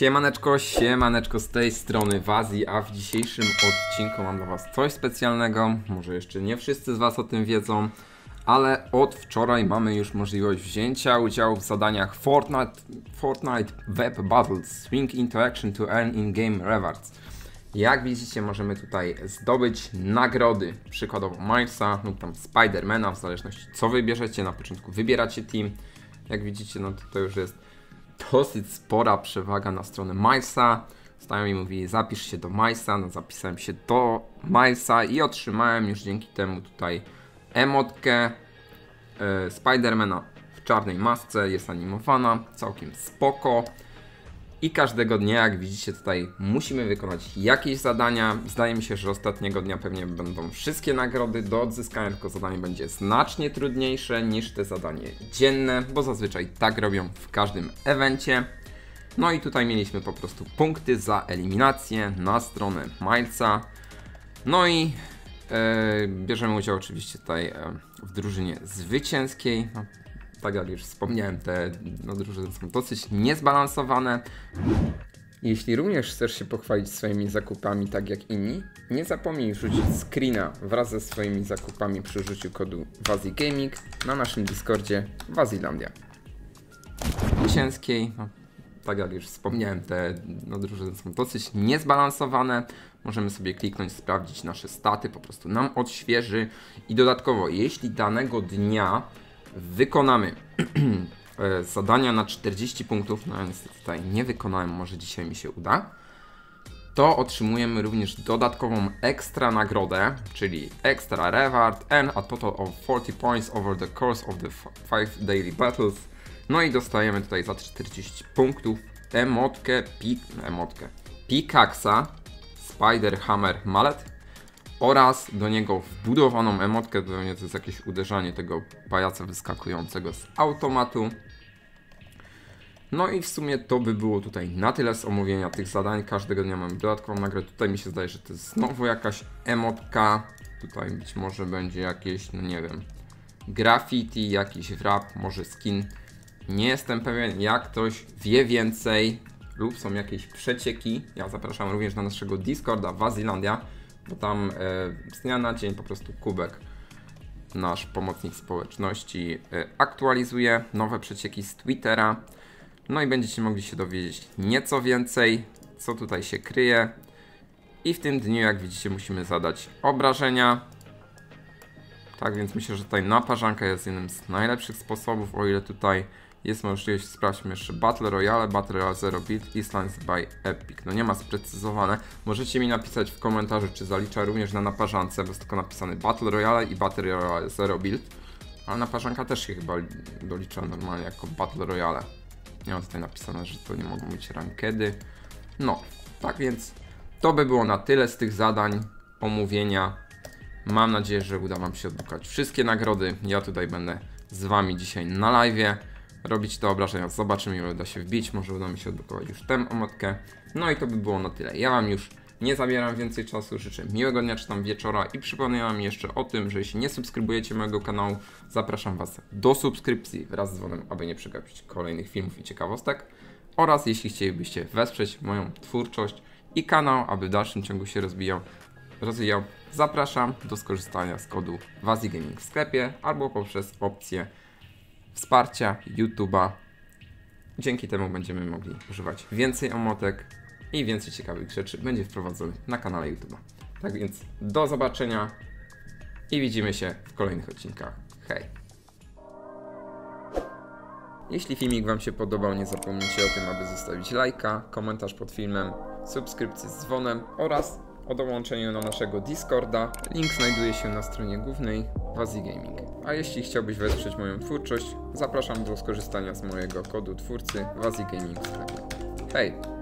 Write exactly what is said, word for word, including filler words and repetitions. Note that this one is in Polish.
Siemaneczko, siemaneczko z tej strony Wazi, a w dzisiejszym odcinku mam dla was coś specjalnego. Może jeszcze nie wszyscy z was o tym wiedzą, ale od wczoraj mamy już możliwość wzięcia udziału w zadaniach Fortnite, Fortnite Web Battles Swing into Action to earn in-game rewards. Jak widzicie, możemy tutaj zdobyć nagrody, przykładowo Milesa lub tam Spidermana, w zależności co wybierzecie. Na początku wybieracie team. Jak widzicie, no to, to już jest dosyć spora przewaga na stronę Milesa. Znajomi mówili, zapisz się do Milesa, no zapisałem się do Milesa i otrzymałem już dzięki temu tutaj emotkę yy, Spidermana w czarnej masce, jest animowana, całkiem spoko. I każdego dnia, jak widzicie tutaj, musimy wykonać jakieś zadania. Zdaje mi się, że ostatniego dnia pewnie będą wszystkie nagrody do odzyskania, tylko zadanie będzie znacznie trudniejsze niż te zadanie dzienne, bo zazwyczaj tak robią w każdym evencie. No i tutaj mieliśmy po prostu punkty za eliminację na stronę Milesa. No i e, bierzemy udział oczywiście tutaj e, w drużynie zwycięskiej. No, tak jak już wspomniałem, te no, drużyny są dosyć niezbalansowane. Jeśli również chcesz się pochwalić swoimi zakupami tak jak inni, nie zapomnij wrzucić screena wraz ze swoimi zakupami przy użyciu kodu WaziGaming na naszym Discordzie Wazilandia. Zwycięskiej, no, tak jak już wspomniałem, te no, drużyny są dosyć niezbalansowane. Możemy sobie kliknąć, sprawdzić nasze staty, po prostu nam odświeży. I dodatkowo, jeśli danego dnia wykonamy zadania na czterdzieści punktów, no ja niestety tutaj nie wykonałem, może dzisiaj mi się uda, to otrzymujemy również dodatkową ekstra nagrodę, czyli extra reward and a total of forty points over the course of the five daily battles. No i dostajemy tutaj za czterdzieści punktów emotkę, pik, emotkę Pickaxa Spider Hammer Mallet oraz do niego wbudowaną emotkę, to jest jakieś uderzanie tego pajaca wyskakującego z automatu. No i w sumie to by było tutaj na tyle z omówienia tych zadań. Każdego dnia mamy dodatkową nagrodę. Tutaj mi się zdaje, że to jest znowu jakaś emotka. Tutaj być może będzie jakieś, no nie wiem, graffiti, jakiś wrap, może skin. Nie jestem pewien, jak ktoś wie więcej lub są jakieś przecieki. Ja zapraszam również na naszego Discorda Wazilandia, bo tam e, z dnia na dzień po prostu Kubek, nasz pomocnik społeczności, e, aktualizuje nowe przecieki z Twittera. No i będziecie mogli się dowiedzieć nieco więcej, co tutaj się kryje. I w tym dniu, jak widzicie, musimy zadać obrażenia. Tak więc myślę, że tutaj naparzanka jest jednym z najlepszych sposobów, o ile tutaj jest możliwość. Sprawdźmy jeszcze Battle Royale, Battle Royale Zero Build, Islands by Epic. No nie ma sprecyzowane. Możecie mi napisać w komentarzu, czy zalicza również na naparzance, bo jest tylko napisane Battle Royale i Battle Royale Zero Build. Ale naparzanka też się chyba dolicza normalnie jako Battle Royale. Nie ma tutaj napisane, że to nie mogą być rankedy. No, tak więc to by było na tyle z tych zadań, omówienia. Mam nadzieję, że uda wam się odblokować wszystkie nagrody. Ja tutaj będę z wami dzisiaj na live'ie robić te obrażenia. Zobaczymy, ile uda się wbić. Może uda mi się odblokować już tę emotkę. No i to by było na tyle. Ja wam już nie zabieram więcej czasu. Życzę miłego dnia czy tam wieczora i przypominam jeszcze o tym, że jeśli nie subskrybujecie mojego kanału, zapraszam was do subskrypcji wraz z dzwonem, aby nie przegapić kolejnych filmów i ciekawostek. Oraz jeśli chcielibyście wesprzeć moją twórczość i kanał, aby w dalszym ciągu się rozwijał, rozwijał, zapraszam do skorzystania z kodu WaziGaming w sklepie albo poprzez opcję wsparcia YouTube'a. Dzięki temu będziemy mogli używać więcej emotek i więcej ciekawych rzeczy będzie wprowadzonych na kanale YouTube'a. Tak więc do zobaczenia i widzimy się w kolejnych odcinkach. Hej! Jeśli filmik wam się podobał, nie zapomnijcie o tym, aby zostawić lajka, komentarz pod filmem, subskrypcję z dzwonem oraz o dołączeniu na naszego Discorda. Link znajduje się na stronie głównej WaziGaming. A jeśli chciałbyś wesprzeć moją twórczość, zapraszam do skorzystania z mojego kodu twórcy WaziGaming w sklepie. Hej!